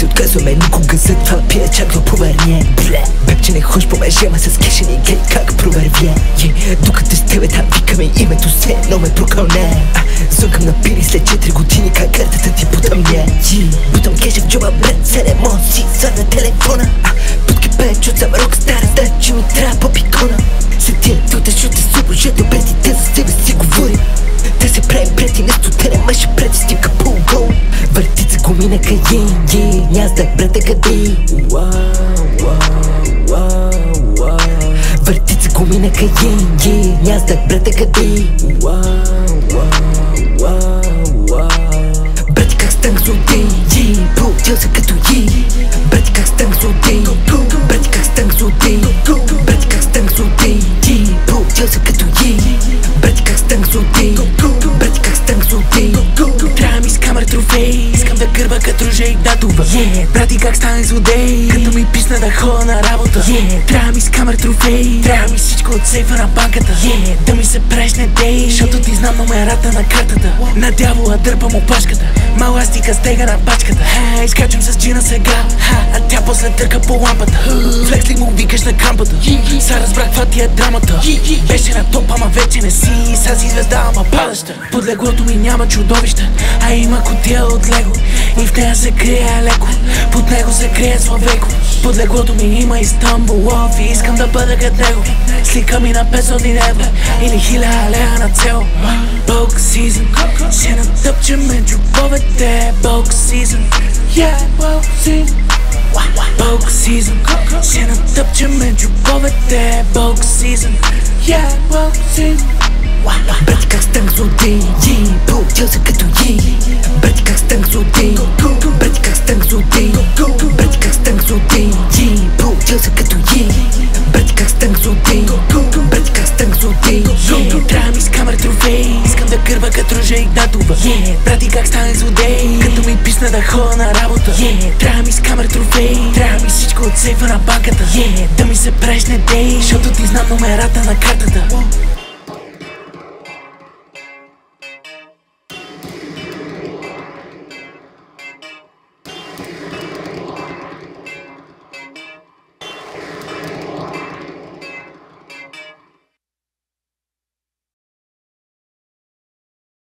се отказваме, никога затва пия чак до повърня. Бебче не ходиш по мъже, ама с кеша ни глей как провървя. Докат с тебе там викаме името, едно ме прокълнаа. Звънкам на пири след 4 години, как картата ти потъмня. Бутам кеша в джоба, брат, 7 си на телефона. Путки печ от сам рок стар, значи ми трябва по-пикона. След тия тута ще те служа добре, ти те за себе си говори. Да се правим преди нещо, те не мъже преди стимка по-гол. Въртица гуми на каен, нязда брата къде. Въртица гуми на каен, нязда брата къде. Брати как станах злодей, поотдел се като брати как станах злодей, брати как станах злодей, брати как станах злодей, поотдел се като брати как станах злодей, брати как станах злодей. Трябва ми с камер трофей, искам да гърба като Ruja Ignatova. Брати как станах злодей, като ми писна да ходя на работа. Трябва ми с камер трофей, трябва ми всичко от сейфа на банката. Да ми се прешне дей, защото ти знам номерата на картата. На дявола дърпам опашката, маластика стега на пачката. Изкачвам с джина сега, а тя после търка по лампата. Флекс ли му викаш на кампата, са разбрах каква ти е драмата. Беше на топ, ама вече не си, са си звезда, ама падаща. Под леглото ми няма чудовища, а има кутия от лего и в нея се крие леко, под него се крие Славейко. Под леглото ми има Истанбулов и искам да бъда като него. Слика ми на 500 евро или 1000 лева на цел. Bulk season, ще натъпчем между джобовете. Bulk season, yeah, bulk season. Bulk season, ще натъпчем между джобовете. Bulk season, yeah, bulk season. Брати как станах злодей, поотдел се като брати как станах злодей, брати как станах злодей, брати как станах злодей, поотдел се като брати как станах злодей, брати как станах злодей. Трябва ми с камер трофей, искам да гърба като Ruja Ignatova. Брати как станах злодей, като ми писна да ходя на работа. Трябва ми с камер трофей, трябва ми всичко от сейфа на банката. Да ми се прешне дей, защото ти знам номерата на картата.